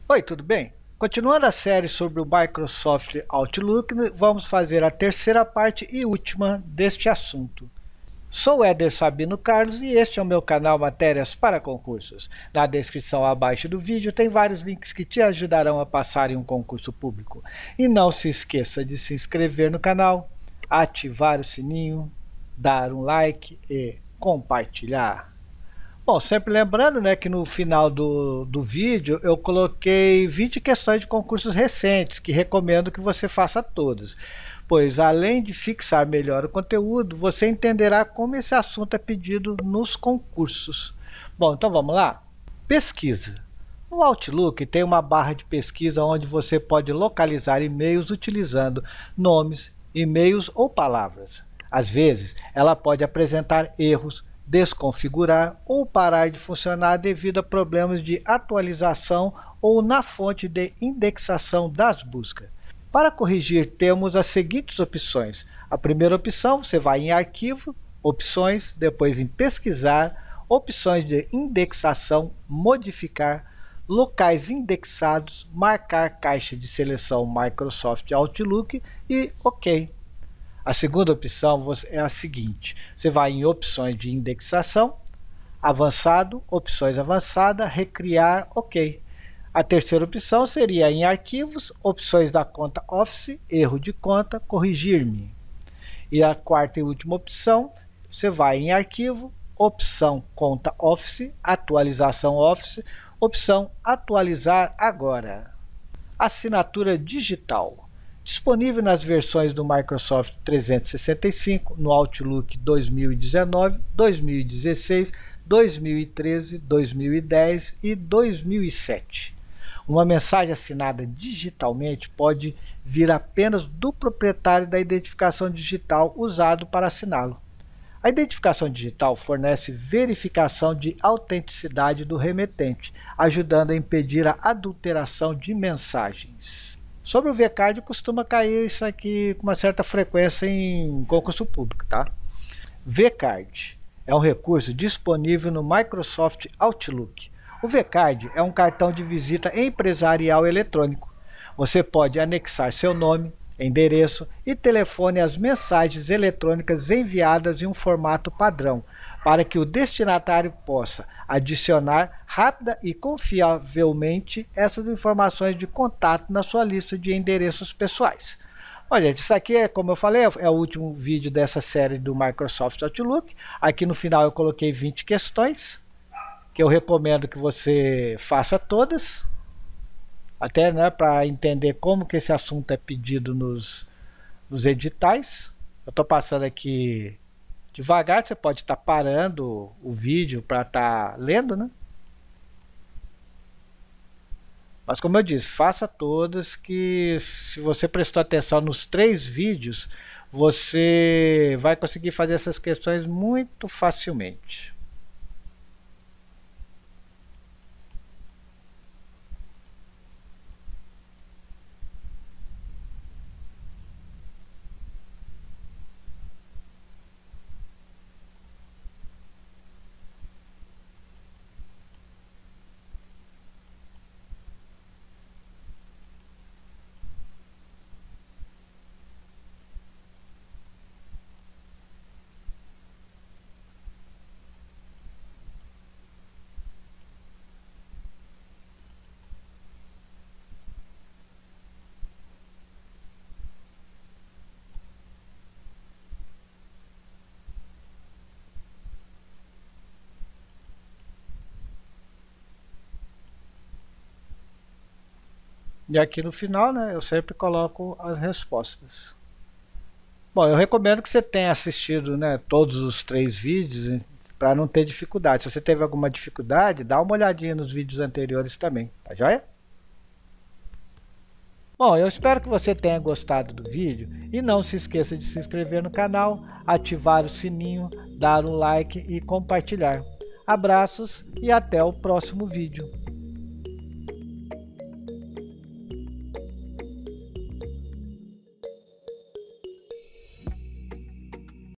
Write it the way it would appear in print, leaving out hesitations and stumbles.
Oi, tudo bem? Continuando a série sobre o Microsoft Outlook, vamos fazer a terceira parte e última deste assunto. Sou Éder Sabino Carlos e este é o meu canal Matérias para Concursos. Na descrição abaixo do vídeo tem vários links que te ajudarão a passar em um concurso público. E não se esqueça de se inscrever no canal, ativar o sininho, dar um like e compartilhar. Bom, sempre lembrando, né, que no final do vídeo eu coloquei 20 questões de concursos recentes, que recomendo que você faça todas, pois além de fixar melhor o conteúdo, você entenderá como esse assunto é pedido nos concursos. Bom, então vamos lá? Pesquisa. No Outlook tem uma barra de pesquisa onde você pode localizar e-mails utilizando nomes, e-mails ou palavras. Às vezes, ela pode apresentar erros, desconfigurar ou parar de funcionar devido a problemas de atualização ou na fonte de indexação das buscas. Para corrigir, temos as seguintes opções. A primeira opção, você vai em Arquivo, Opções, depois em Pesquisar, Opções de indexação, Modificar, Locais indexados, Marcar caixa de seleção Microsoft Outlook e OK. A segunda opção é a seguinte: você vai em Opções de indexação, Avançado, Opções avançada, Recriar, OK. A terceira opção seria em Arquivos, Opções da conta Office, Erro de conta, Corrigir-me. E a quarta e última opção, você vai em Arquivo, Opção Conta Office, Atualização Office, Opção Atualizar agora. Assinatura digital. Disponível nas versões do Microsoft 365, no Outlook 2019, 2016, 2013, 2010 e 2007. Uma mensagem assinada digitalmente pode vir apenas do proprietário da identificação digital usado para assiná-lo. A identificação digital fornece verificação de autenticidade do remetente, ajudando a impedir a adulteração de mensagens. Sobre o vCard, costuma cair isso aqui com uma certa frequência em concurso público, tá? vCard é um recurso disponível no Microsoft Outlook. O vCard é um cartão de visita empresarial eletrônico. Você pode anexar seu nome, endereço e telefone às mensagens eletrônicas enviadas em um formato padrão, para que o destinatário possa adicionar rápida e confiavelmente essas informações de contato na sua lista de endereços pessoais. Olha, isso aqui, como eu falei, é o último vídeo dessa série do Microsoft Outlook. Aqui no final eu coloquei 20 questões, que eu recomendo que você faça todas, até, né, para entender como que esse assunto é pedido nos editais. Eu estou passando aqui devagar, você pode estar parando o vídeo para estar lendo, né? Mas como eu disse, faça todas, que se você prestou atenção nos 3 vídeos, você vai conseguir fazer essas questões muito facilmente. E aqui no final, né, eu sempre coloco as respostas. Bom, eu recomendo que você tenha assistido, né, todos os 3 vídeos para não ter dificuldade. Se você teve alguma dificuldade, dá uma olhadinha nos vídeos anteriores também, tá joia? Bom, eu espero que você tenha gostado do vídeo e não se esqueça de se inscrever no canal, ativar o sininho, dar um like e compartilhar. Abraços e até o próximo vídeo.